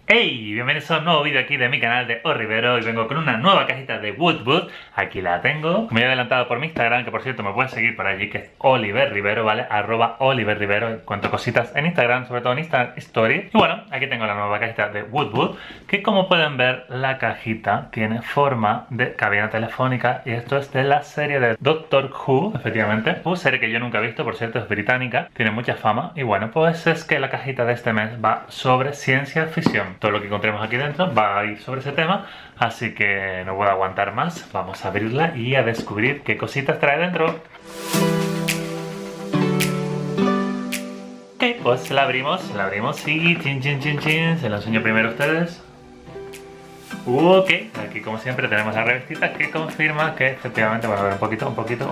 Hey, bienvenidos a un nuevo vídeo aquí de mi canal de Rivero. Y vengo con una nueva cajita de Woodwood. Aquí la tengo. Me he adelantado por mi Instagram, que por cierto me pueden seguir por allí, que es Oliver Rivero, ¿vale? @Oliver Rivero. Cuento cositas en Instagram, sobre todo en Insta Story. Y bueno, aquí tengo la nueva cajita de Woodwood, que como pueden ver, la cajita tiene forma de cabina telefónica. Y esto es de la serie de Doctor Who, efectivamente. Una serie que yo nunca he visto, por cierto, es británica. Tiene mucha fama. Y bueno, pues es que la cajita de este mes va sobre ciencia ficción. Todo lo que encontremos aquí dentro va a ir sobre ese tema, así que no puedo aguantar más. Vamos a abrirla y a descubrir qué cositas trae dentro. Ok, pues la abrimos y chin chin chin chin, se la enseño primero a ustedes. Ok, aquí como siempre tenemos la revistita que confirma que efectivamente, bueno, a ver, un poquito.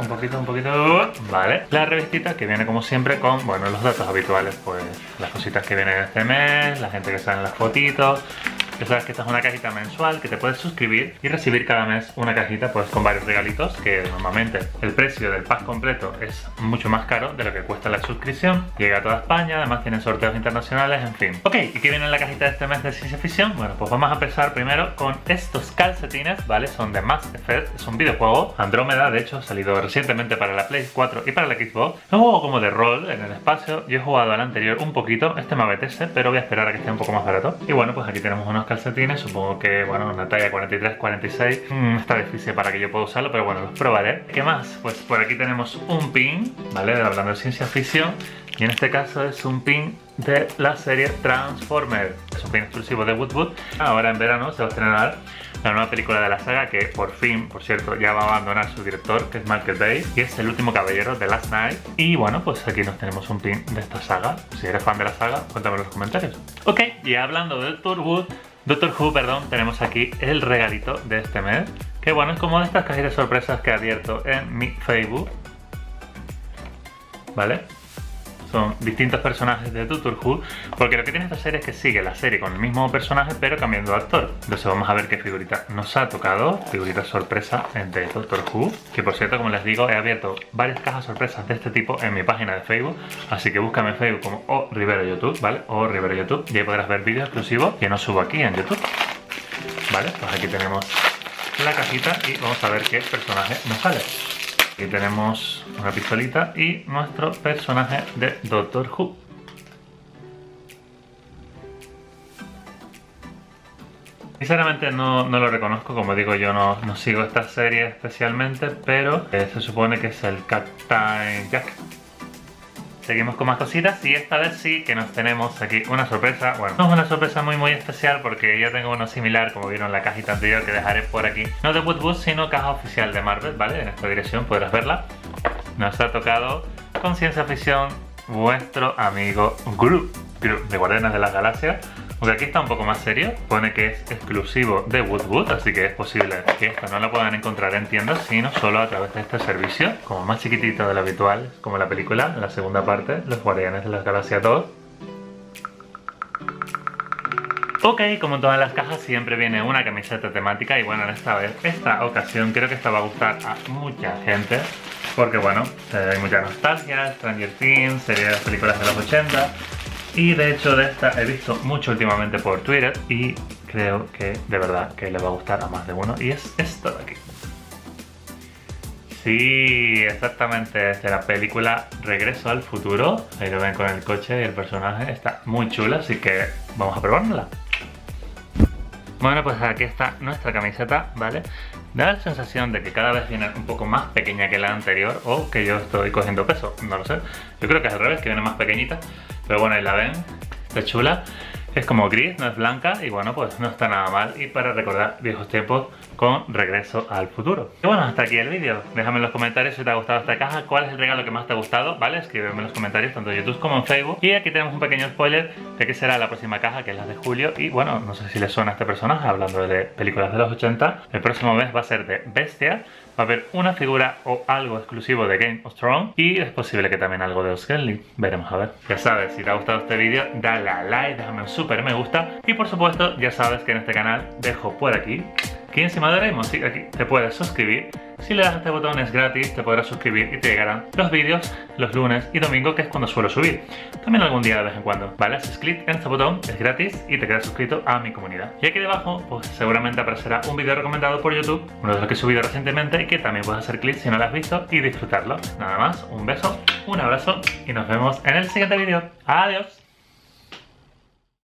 Vale, la revistita que viene como siempre con, bueno, los datos habituales, pues las cositas que vienen este mes, la gente que sale en las fotitos. Ya sabes que esta es una cajita mensual que te puedes suscribir y recibir cada mes una cajita pues con varios regalitos, que normalmente el precio del pack completo es mucho más caro de lo que cuesta la suscripción. Llega a toda España, además tienen sorteos internacionales, en fin. Ok, ¿y qué viene en la cajita de este mes de ciencia ficción? Bueno, pues vamos a empezar primero con estos calcetines, ¿vale? Son de Mass Effect, es un videojuego, Andrómeda, de hecho, ha salido recientemente para la Play 4 y para la Xbox. Es un juego como de rol en el espacio. Yo he jugado al anterior un poquito, este me apetece, pero voy a esperar a que esté un poco más barato. Y bueno, pues aquí tenemos unos calcetines, supongo que, bueno, una talla 43, 46. Está difícil para que yo pueda usarlo, pero bueno, los probaré. ¿Qué más? Pues por aquí tenemos un pin, ¿vale? Hablando de ciencia ficción. Y en este caso es un pin de la serie Transformers. Es un pin exclusivo de Woodwood. Ahora en verano se va a estrenar la nueva película de la saga, que por fin, por cierto, ya va a abandonar su director, que es Michael Bay, y es El último caballero de Last Night. Y bueno, pues aquí nos tenemos un pin de esta saga. Si eres fan de la saga, cuéntame en los comentarios. Ok, y hablando de Doctor Who, perdón, tenemos aquí el regalito de este mes, que bueno, es como de estas cajitas de sorpresas que he abierto en mi Facebook, ¿vale? Son distintos personajes de Doctor Who, porque lo que tiene esta serie es que sigue la serie con el mismo personaje pero cambiando de actor. Entonces vamos a ver qué figurita nos ha tocado, figurita sorpresa de Doctor Who, que por cierto, como les digo, he abierto varias cajas sorpresas de este tipo en mi página de Facebook, así que búscame en Facebook como O Rivero YouTube, ¿vale? O Rivero YouTube, y ahí podrás ver vídeos exclusivos que no subo aquí en YouTube, ¿vale? Pues aquí tenemos la cajita y vamos a ver qué personaje nos sale. Aquí tenemos una pistolita y nuestro personaje de Doctor Who. Sinceramente no lo reconozco, como digo, yo no sigo esta serie especialmente, pero se supone que es el Captain Jack. Seguimos con más cositas y esta vez sí que nos tenemos aquí una sorpresa. Bueno, no es una sorpresa muy especial porque ya tengo uno similar, como vieron en la cajita anterior, que dejaré por aquí. No de Woodwood, sino caja oficial de Marvel, ¿vale? En esta dirección podrás verla. Nos ha tocado con ciencia ficción vuestro amigo Groot de Guardianes de las Galaxias. Aunque aquí está un poco más serio, pone que es exclusivo de Woodwood, así que es posible que esto no lo puedan encontrar en tiendas, sino solo a través de este servicio, como más chiquitito de lo habitual, como la película, en la segunda parte, Los Guardianes de las Galaxias 2. Ok, como en todas las cajas siempre viene una camiseta temática y bueno, esta ocasión creo que esta va a gustar a mucha gente, porque bueno, hay mucha nostalgia, Stranger Things, serie de las películas de los 80. Y de hecho de esta he visto mucho últimamente por Twitter y creo que de verdad que le va a gustar a más de uno, y es esto de aquí. Sí, exactamente, es de la película Regreso al Futuro. Ahí lo ven con el coche y el personaje, está muy chula, así que vamos a probárnosla. Bueno, pues aquí está nuestra camiseta, ¿vale? Da la sensación de que cada vez viene un poco más pequeña que la anterior, o que yo estoy cogiendo peso, no lo sé. Yo creo que es al revés, que viene más pequeñita. Pero bueno, ahí la ven, está chula. Es como gris, no es blanca, y bueno, pues no está nada mal. Y para recordar viejos tiempos con Regreso al Futuro. Y bueno, hasta aquí el vídeo. Déjame en los comentarios si te ha gustado esta caja, cuál es el regalo que más te ha gustado, ¿vale? Escríbeme en los comentarios, tanto en YouTube como en Facebook. Y aquí tenemos un pequeño spoiler de que será la próxima caja, que es la de julio. Y bueno, no sé si les suena a este personaje, hablando de películas de los 80. El próximo mes va a ser de Bestia. Va a haber una figura o algo exclusivo de Game of Thrones, y es posible que también algo de Oskelly. Veremos a ver. Ya sabes, si te ha gustado este vídeo, dale a like, déjame un super me gusta. Y por supuesto, ya sabes que en este canal dejo por aquí Aquí encima de Rainbow Six, aquí te puedes suscribir. Si le das a este botón es gratis, te podrás suscribir y te llegarán los vídeos los lunes y domingo, que es cuando suelo subir. También algún día de vez en cuando, ¿vale? Haces clic en este botón, es gratis y te quedas suscrito a mi comunidad. Y aquí debajo, pues seguramente aparecerá un vídeo recomendado por YouTube, uno de los que he subido recientemente y que también puedes hacer clic si no lo has visto y disfrutarlo. Nada más, un beso, un abrazo y nos vemos en el siguiente vídeo. ¡Adiós!